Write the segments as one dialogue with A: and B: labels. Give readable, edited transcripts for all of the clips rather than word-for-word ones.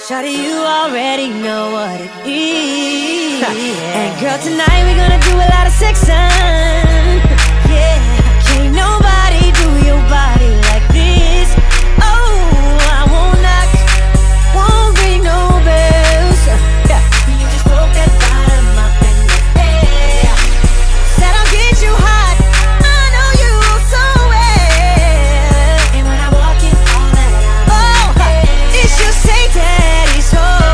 A: Shawty, you already know what it is. And girl, tonight we're gonna do a lot of sexing. Yeah, can't nobody do your body like this. Oh, I won't knock, won't ring no bells. Yeah, you just broke that bottom up in the air. Said I'll get you hot, I know you so well. And when I walk in, all that it's just say daddy's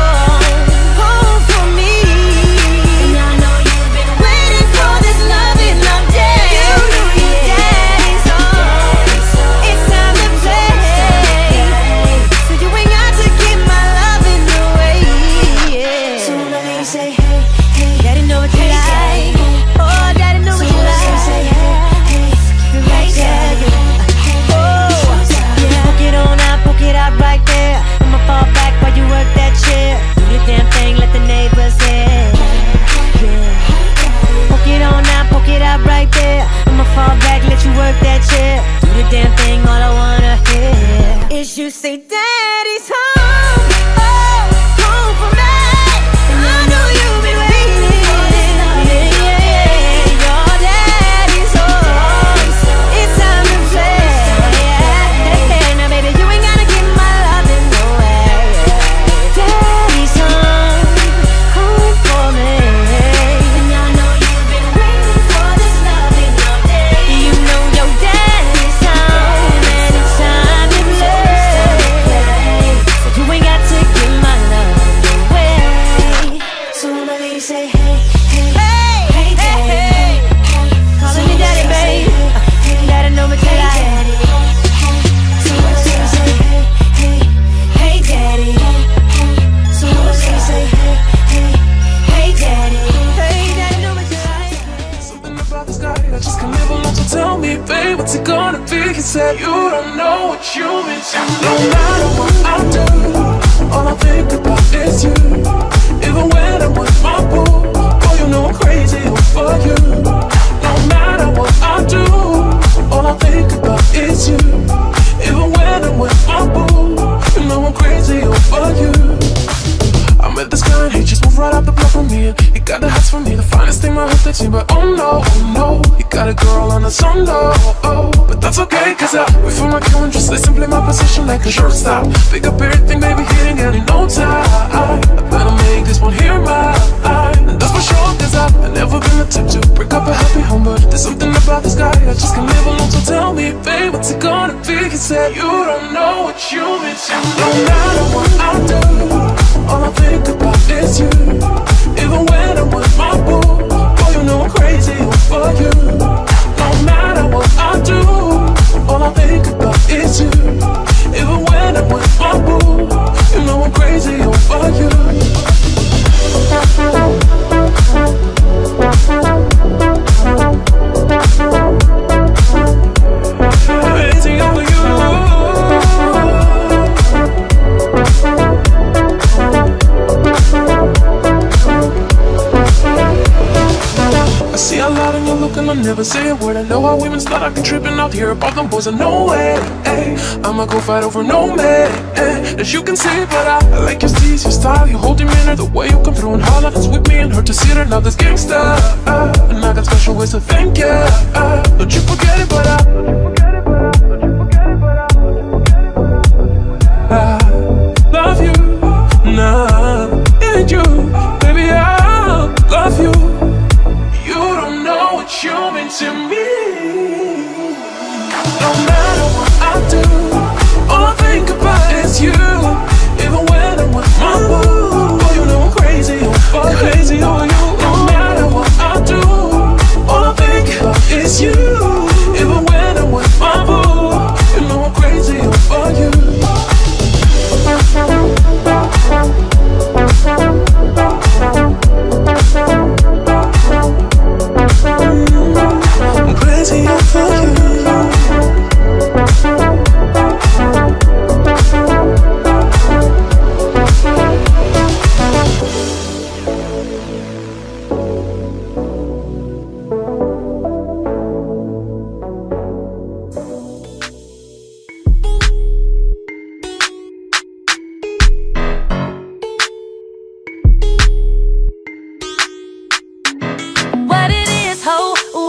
A: home for me. And I know you've been waiting for this loving all day. You know your daddy's home, it's time to play. So you ain't got to give my loving away, yeah. So when I say hey, hey, daddy know what you like. Oh, daddy know what you like. Say hey, hey, right there. Oh, yeah, poke it on out, poke it out right there. I'ma fall back while you work that chair. Do the damn thing, let the neighbors hear. Yeah. Poke it on out, poke it out right there. I'ma fall back, let you work that chair. Do the damn thing, all I wanna hear is you say daddy's home. Oh, home for me. And I know you've been waiting for this love. Yeah, your daddy's home, it's time to play. Yeah. Now baby, you ain't gotta give my loving away. Daddy's home for me. And I know you've been waiting for this loving all day. You know your daddy's home, and it's time to play. So you ain't got to give my love away. So when my lady say hey, hey, hey, hey, hey, calling me daddy, babe. Daddy know what you like. So when my lady say hey, hey, hey, daddy. So when my lady say hey, hey, hey, daddy. Hey, daddy know what you like.
B: Something about this guy I just can't live alone. So tell me, babe, what's it gonna be? He said you don't know what you mean to me. No matter what I do, all I think about is you. Even when I'm with my boo, oh, you know I'm crazy over you. No matter what I do, all I think about is you. Even when I'm with my boo, you know I'm crazy over you. I met this guy and he just moved right up the block from me. And he got the hots for me, the finest thing my hood seen. But oh no, he got a girl on the sun low. Oh, but that's okay, cause I wait for my cue and just lay simply my position like a shortstop. Pick up everything, baby, hitting it in no time. I better make this one here mine. And that's for sure, cause I've never been the type to break up a happy home. But there's something about this guy I just can't live alone. So tell me, babe, what's it gonna be? He said you don't know what you mean to me. No matter what I do, all I think about is you. Even when I'm with my boo, boy, you know I'm crazy over you. No matter what I do, all I think about is you. Even when I'm with my boo, you know I'm crazy over you. Crazy over you. I see a lot in your look and I never say a word. I know how women start acting tripping out here about them boys. I know way, I'ma go fight over no man, as you can see. But I like your steez, your style, your whole demeanor, the way you come through and holler. It's with me and her to see her, now this gangsta. And I got special ways to thank ya. Don't you forget it, but I love you, nah, and you, baby, I love you. You don't know what you mean to me. No matter what I do, all I think about is you. Even when I'm with my boo, boy, you know I'm crazy over you. No matter what I do, all I think about is you. Even when I'm with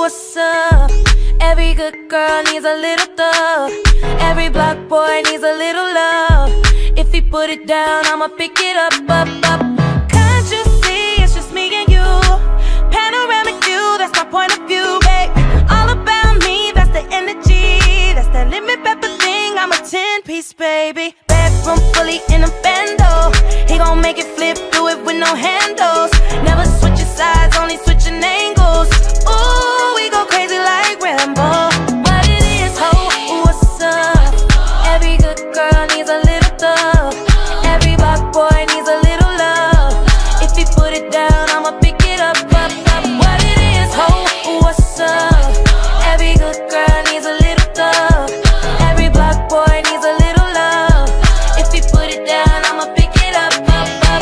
A: what's up? Every good girl needs a little thug. Every block boy needs a little love. If he put it down, I'ma pick it up, up, up. Can't you see it's just me and you? Panoramic view, that's my point of view, babe. All about me, that's the energy. That's that lemon pepper thing, I'm a 10-piece, baby. Bedroom fully in a bando. He gon' make it flip, do it with no handles. Never switching sides, only switching angles. Ooh, we go crazy like Rambo. What it is, ho, what's up? Every good girl needs a little thug. Every block boy needs a little love. If he put it down, I'ma pick it up, up, up. What it is, ho, what's up? Every good girl needs a little thug. Every block boy needs a little love. If he put it down, I'ma pick it up, up, up.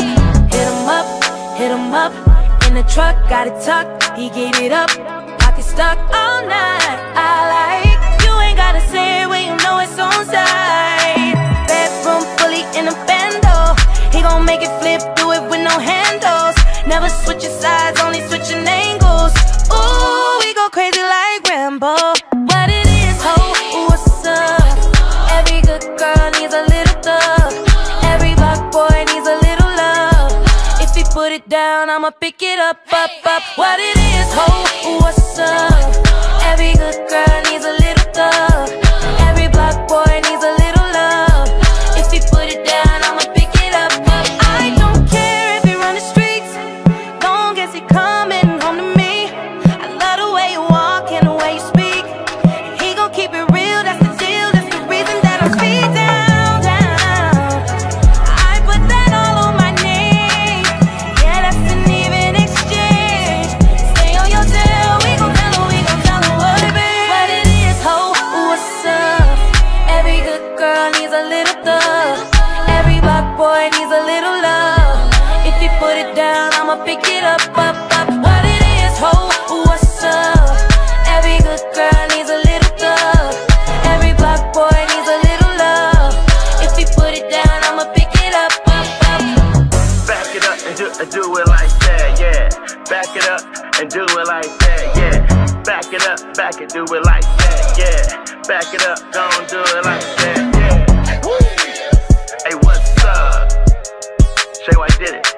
A: Hit him up, in the truck, got it tucked, he gave it up. Pocket stuck all night, I like. You ain't gotta say it when you know it's on side. Bedroom fully in a bando. He gon' make it flip, do it with no handles. Never switching sides, only switching angles. Ooh, we go crazy like Rambo. What it is, ho, what's up? Every good girl needs a little thug. Every block boy needs a little love. If he put it down, I'ma pick it up, up, up. What it is, ho, what's up? Every good girl needs a little thug. Every block boy needs a little love. If he put it down, I'ma pick it up, up. I don't care if he run the streets, long as he coming home to me. I love the way you walk and the way you speak. He gon' keep it real, that's the deal. That's the reason that I'm speed down, down. I put that all on my name. Yeah, that's an even exchange. Stay on your tail, we gon' tell her what it be. What it is, ho, what's up? Every good girl needs a little thug. Every block boy needs a little love. If you put it down, I'ma pick it up, up, up. What it is, ho, what's up? Every good girl needs a little thug. Every block boy needs a little love. If you put it down, I'ma pick it up, up, up.
C: Back it up and do it like that, yeah. Back it up and do it like that, yeah. Back it up, back it, do it like that, yeah. Back it up, don't do it like that, yeah. Woo. Hey, what's up? Shay White did it.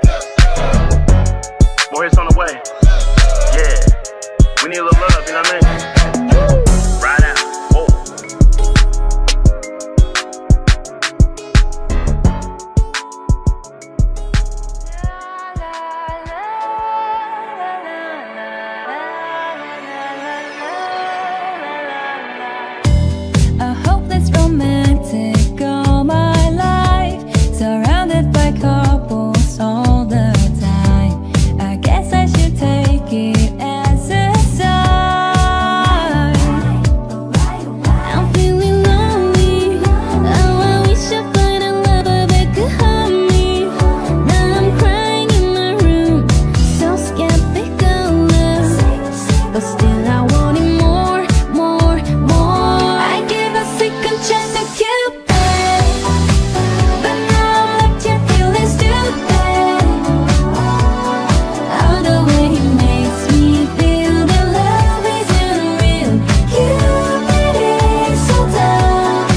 C: More hits on the way. Yeah. We need a little love, you know what I mean? Ride out. Whoa.
D: A hopeless romantic all my life, surrounded by couples all the time. I guess I should take it as a sign. I'm feeling lonely. Oh, I wish I find a lover that could help me. Now I'm crying in my room, so skeptical of, but still I want it more, more, more. I give a second chance to Cupid, but now I'm left here feeling stupid. Oh, the way he makes me feel that love isn't real. Cupid is so dumb.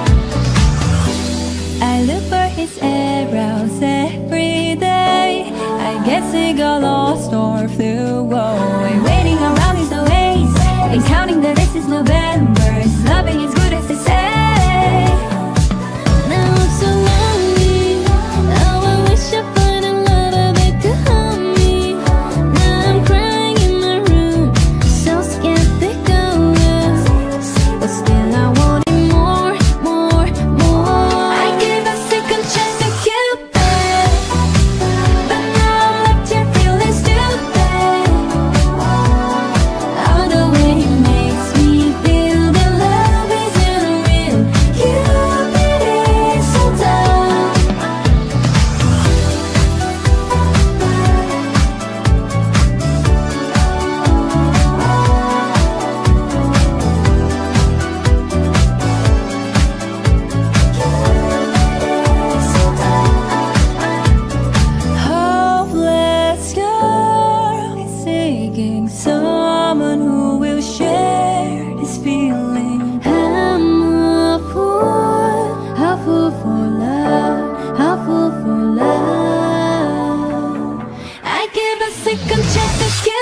D: I look for his arrows every day. I guess he got lost or flew away. Waiting around is no waste, and counting the days is November. His loving is good as they say. Now I'm so lonely. Oh, I wish I find a lover that could help me. Now I'm crying in my room, so skeptical of, but still I want it more, more, more. I give a second chance to Cupid, but now I'm left here feeling stupid. Oh, the way he makes me feel that love is Check the